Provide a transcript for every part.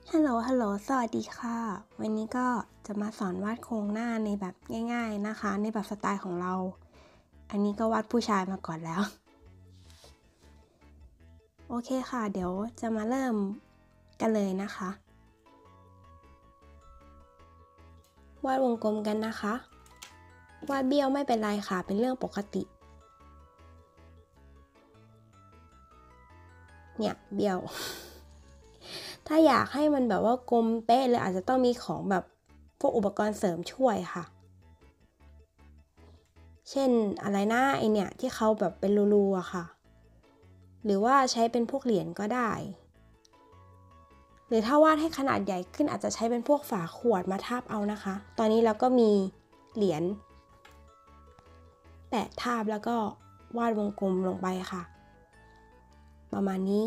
ฮัลโหลสวัสดีค่ะวันนี้ก็จะมาสอนวาดโครงหน้าในแบบง่ายๆนะคะในแบบสไตล์ของเราอันนี้ก็วาดผู้ชายมาก่อนแล้วโอเคค่ะเดี๋ยวจะมาเริ่มกันเลยนะคะวาดวงกลมกันนะคะวาดเบี้ยวไม่เป็นไรค่ะเป็นเรื่องปกติเนี่ยเบี้ยว ถ้าอยากให้มันแบบว่ากลมเป๊ะเลยอาจจะต้องมีของแบบพวกอุปกรณ์เสริมช่วยค่ะเช่นอะไรนะไอเนี่ยที่เขาแบบเป็นรูๆอะค่ะหรือว่าใช้เป็นพวกเหรียญก็ได้หรือถ้าวาดให้ขนาดใหญ่ขึ้นอาจจะใช้เป็นพวกฝาขวดมาทาบเอานะคะตอนนี้เราก็มีเหรียญแปะทาบแล้วก็วาดวงกลมลงไปค่ะประมาณนี้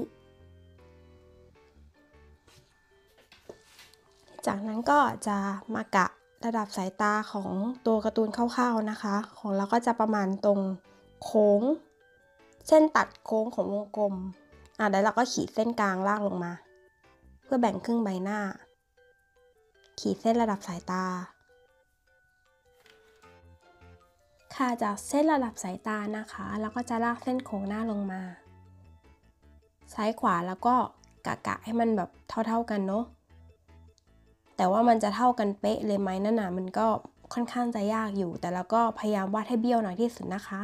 จากนั้นก็จะมากะระดับสายตาของตัวการ์ตูนคร่าวๆนะคะของเราก็จะประมาณตรงโค้งเส้นตัดโค้งของวงกลมแล้วเราก็ขีดเส้นกลางลากลงมาเพื่อแบ่งครึ่งใบหน้าขีดเส้นระดับสายตาค่ะจากเส้นระดับสายตานะคะเราก็จะลากเส้นโค้งหน้าลงมาซ้ายขวาแล้วก็กะให้มันแบบเท่าๆกันเนาะแต่ว่ามันจะเท่ากันเป๊ะเลยไหมนั่นน่ะมันก็ค่อนข้างจะยากอยู่แต่เราก็พยายามวาดให้เบี้ยวหน่อยที่สุดนะคะ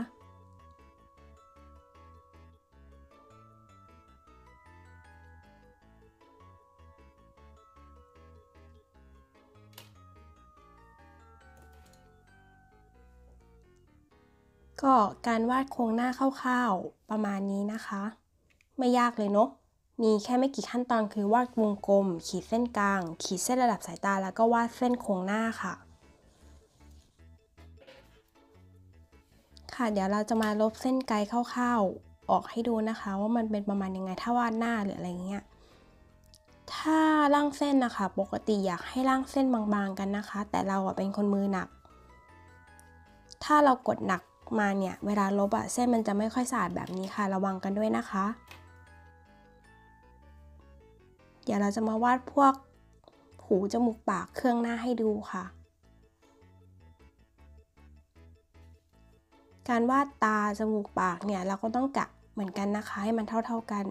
ก็การวาดโครงหน้าคร่าวๆประมาณนี้นะคะไม่ยากเลยเนาะมีแค่ไม่กี่ขั้นตอนคือวาดวงกลมขีดเส้นกลางขีดเส้นระดับสายตาแล้วก็วาดเส้นโครงหน้าค่ะเดี๋ยวเราจะมาลบเส้นไกด์คร่าวๆออกให้ดูนะคะว่ามันเป็นประมาณยังไงถ้าวาดหน้าหรืออะไรเงี้ยถ้าร่างเส้นนะคะปกติอยากให้ร่างเส้นบางๆกันนะคะแต่เราเป็นคนมือหนักถ้าเรากดหนักมาเนี่ยเวลาลบเส้นมันจะไม่ค่อยสะอาดแบบนี้ค่ะระวังกันด้วยนะคะเดี๋ยวเราจะมาวาดพวกหูจมูกปากเครื่องหน้าให้ดูค่ะการวาดตาจมูกปากเนี่ยเราก็ต้องกะเหมือนกันนะคะให้มันเท่ากัน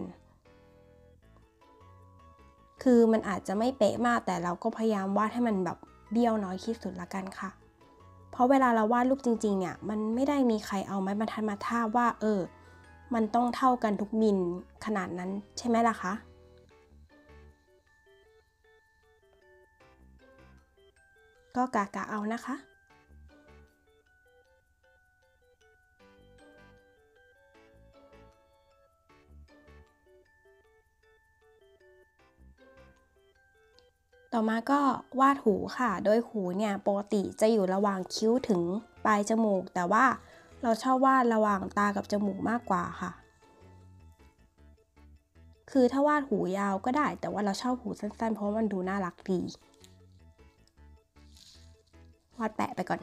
คือมันอาจจะไม่เป๊ะมากแต่เราก็พยายามวาดให้มันแบบเบี้ยวน้อยที่สุดละกันค่ะเพราะเวลาเราวาดรูปจริงๆเนี่ยมันไม่ได้มีใครเอาไม้บรรทัดมาทาบว่ามันต้องเท่ากันทุกมิลขนาดนั้นใช่ไหมล่ะคะก็กะเอานะคะต่อมาก็วาดหูค่ะโดยหูเนี่ยปกติจะอยู่ระหว่างคิ้วถึงปลายจมูกแต่ว่าเราชอบวาดระหว่างตากับจมูกมากกว่าค่ะคือถ้าวาดหูยาวก็ได้แต่ว่าเราชอบหูสั้นๆเพราะมันดูน่ารักดีวาดแปะไปก่อน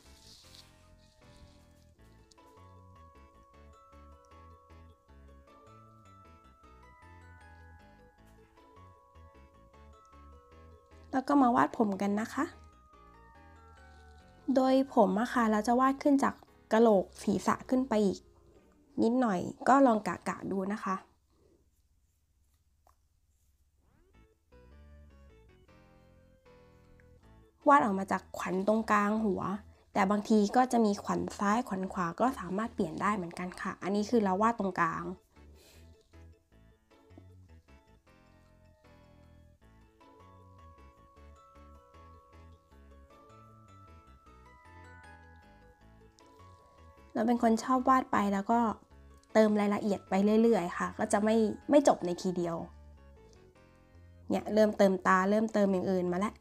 แล้วก็มาวาดผมกันนะคะโดยผมค่ะเราจะวาดขึ้นจากกะโหลกศีรษะขึ้นไปอีกนิดหน่อยก็ลองกะดูนะคะวาดออกมาจากขวัญตรงกลางหัวแต่บางทีก็จะมีขวัญซ้ายขวัญขวาก็สามารถเปลี่ยนได้เหมือนกันค่ะอันนี้คือเราวาดตรงกลางเราเป็นคนชอบวาดไปแล้วก็เติมรายละเอียดไปเรื่อยๆค่ะก็จะไม่จบในทีเดียวเนี่ยเริ่มเติมตาเริ่มเติมอย่างอื่นมาแล้ว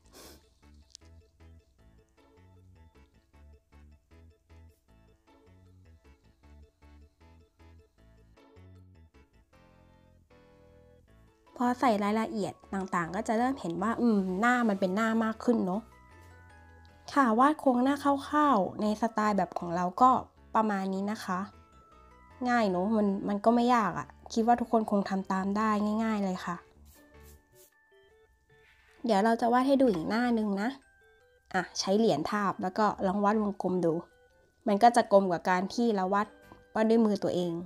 พอใส่รายละเอียดต่างๆก็จะเริ่มเห็นว่าหน้ามันเป็นหน้ามากขึ้นเนาะค่ะวาดโครงหน้าคร่าวๆในสไตล์แบบของเราก็ประมาณนี้นะคะง่ายเนาะมันก็ไม่ยากคิดว่าทุกคนคงทำตามได้ง่ายๆเลยค่ะเดี๋ยวเราจะวาดให้ดูอีกหน้านึงนะใช้เหรียญทาบแล้วก็ลองวาดวงกลมดูมันก็จะกลมกว่าการที่เราวาดด้วยมือตัวเอง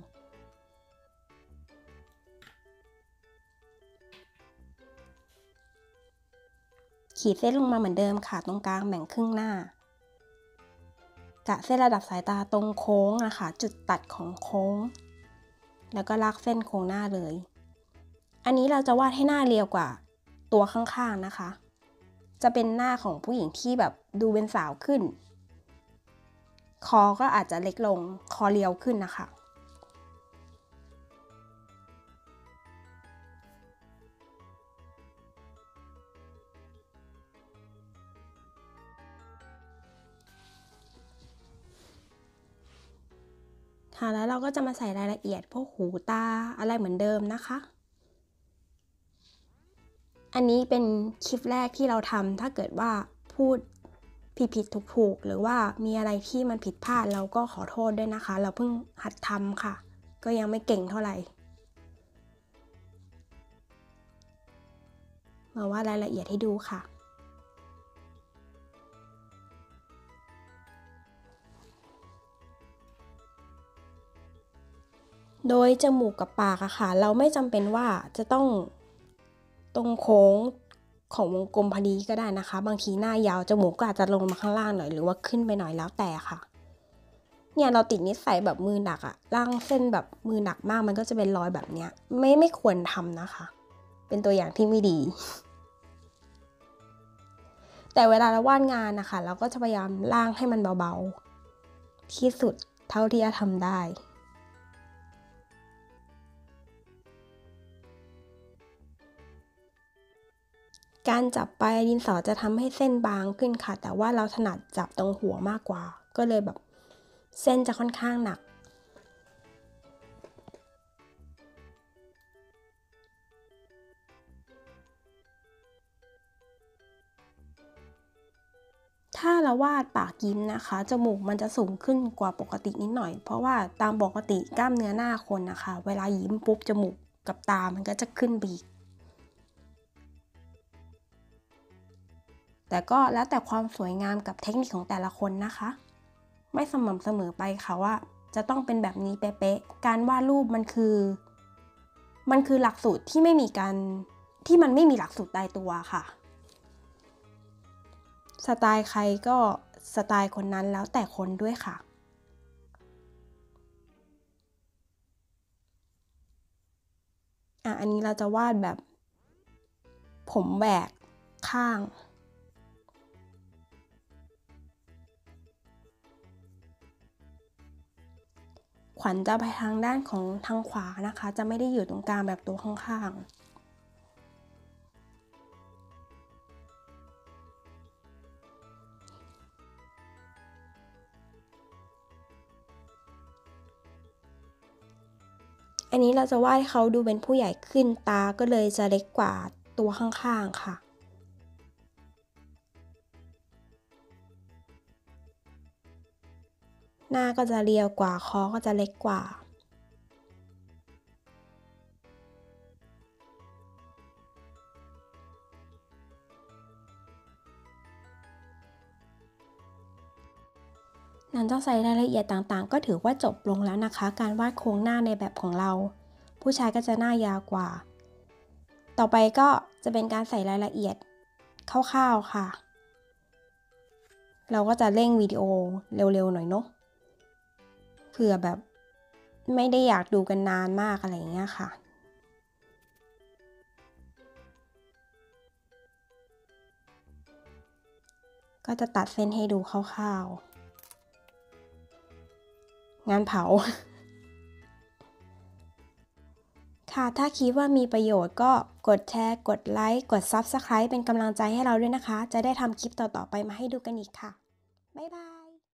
ขีดเส้นลงมาเหมือนเดิมค่ะตรงกลางแบ่งครึ่งหน้ากะเส้นระดับสายตาตรงโค้งค่ะจุดตัดของโค้งแล้วก็ลากเส้นโค้งหน้าเลยอันนี้เราจะวาดให้หน้าเรียวกว่าตัวข้างๆนะคะจะเป็นหน้าของผู้หญิงที่แบบดูเป็นสาวขึ้นคอก็อาจจะเล็กลงคอเรียวขึ้นนะคะแล้วเราก็จะมาใส่รายละเอียดพวกหูตาอะไรเหมือนเดิมนะคะอันนี้เป็นคลิปแรกที่เราทำถ้าเกิดว่าพูดผิดถูกหรือว่ามีอะไรที่มันผิดพลาดเราก็ขอโทษด้วยนะคะเราเพิ่งหัดทำค่ะก็ยังไม่เก่งเท่าไหร่มาว่ารายละเอียดให้ดูค่ะโดยจมูกกับปากค่ะเราไม่จำเป็นว่าจะต้องตรงโค้งของวงกลมพอดีก็ได้นะคะบางทีหน้ายาวจมูกก็อาจจะลงมาข้างล่างหน่อยหรือว่าขึ้นไปหน่อยแล้วแต่ค่ะเนี่ยเราติดนิสัยแบบมือหนักล่างเส้นแบบมือหนักมากมันก็จะเป็นรอยแบบเนี้ยไม่ควรทำนะคะเป็นตัวอย่างที่ไม่ดีแต่เวลาเราวาดงานนะคะเราก็จะพยายามล่างให้มันเบาๆที่สุดเท่าที่จะทำได้การจับปลายดินสอจะทำให้เส้นบางขึ้นค่ะแต่ว่าเราถนัดจับตรงหัวมากกว่าก็เลยแบบเส้นจะค่อนข้างหนักถ้าเราวาดปากยิ้มนะคะจมูกมันจะสูงขึ้นกว่าปกตินิดหน่อยเพราะว่าตามปกติกล้ามเนื้อหน้าคนนะคะเวลายิ้มปุ๊บจมูกกับตามันก็จะขึ้นไปอีกแต่ก็แล้วแต่ความสวยงามกับเทคนิคของแต่ละคนนะคะไม่สม่ำเสมอไปค่ะว่าจะต้องเป็นแบบนี้เป๊ะๆการวาดรูปมันคือหลักสูตรที่มันไม่มีหลักสูตรตายตัวค่ะสไตล์ใครก็สไตล์คนนั้นแล้วแต่คนด้วยค่ะอันนี้เราจะวาดแบบผมแหวกข้างขวัญจะไปทางด้านของทางขวานะคะจะไม่ได้อยู่ตรงกลางแบบตัวข้างๆอันนี้เราจะวาดให้เขาดูเป็นผู้ใหญ่ขึ้นตาก็เลยจะเล็กกว่าตัวข้างๆค่ะหน้าก็จะเรียวกว่าคอก็จะเล็กกว่าหลังจากใส่รายละเอียดต่างๆก็ถือว่าจบลงแล้วนะคะการวาดโครงหน้าในแบบของเราผู้ชายก็จะหน้ายาวกว่าต่อไปก็จะเป็นการใส่รายละเอียดคร่าวๆค่ะเราก็จะเร่งวิดีโอเร็วๆหน่อยเนาะเผื่อแบบไม่ได้อยากดูกันนานมากอะไรอย่างเงี้ยค่ะก็จะตัดเส้นให้ดูคร่าวๆงานเผาค่ะถ้าคิดว่ามีประโยชน์ก็กดแชร์กดไลค์กด Subscribe เป็นกำลังใจให้เราด้วยนะคะจะได้ทำคลิปต่อๆไปมาให้ดูกันอีกค่ะบ๊ายบาย